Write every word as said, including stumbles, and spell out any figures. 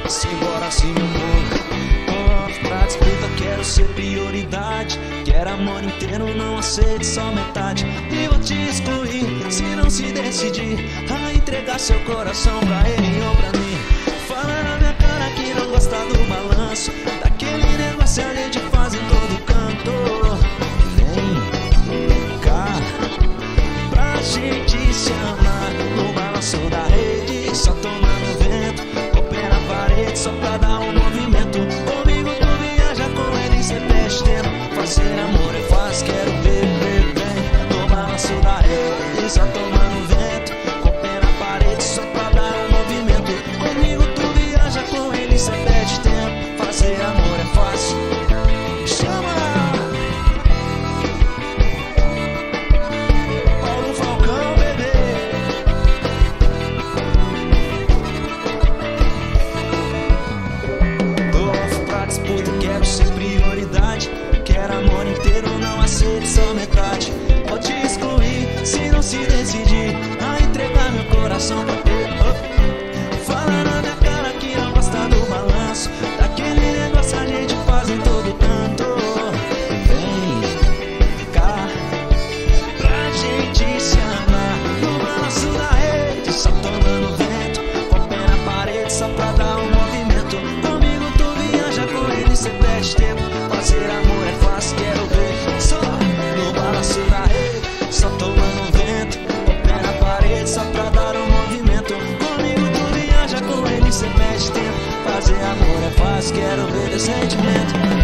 simbora assim meu amor. Oh, pra disputa quero ser prioridade. Quero amor inteiro, não aceito só metade. E vou te excluir se não se decidir a entregar seu coração pra ele ou pra mim. Fala na minha cara que não gosta do balanço, daquele negócio a gente faz em todo canto. Vem cá pra gente se amar no balanço da rede, só tomando vento, o pé na parede só pra dar um movimento. Comigo tu viaja, com ele cê perde tempo. Fazer amor é fácil, quero ver, ver, bem no balanço da rede, só tomando vento, o pé na parede só pra dar um movimento. Comigo tu viaja, com ele cê perde tempo. Fazer amor é fácil. Chama! Paulo Falcão, bebê. Tô pra disputa, quero ser prioridade. Quero amor inteiro, não aceito só metade. Vou te excluir se não se decidir a entregar meu coração pra ter. Oh. Fala na minha cara que não gosta do balanço, daquele negócio a gente faz em todo canto. Vem cá pra gente se amar no balanço da rede, só tomando vento, com o pé na parede só pra dar um movimento. Comigo tu viaja, com ele cê perde tempo. Fazer amor é fácil, quero ver só no balanço da rede, só tomando vento, com o pé na parede só pra dar um movimento. Comigo tu viaja, com ele cê perde tempo. Fazer amor é fácil, quero ver teu sentimento.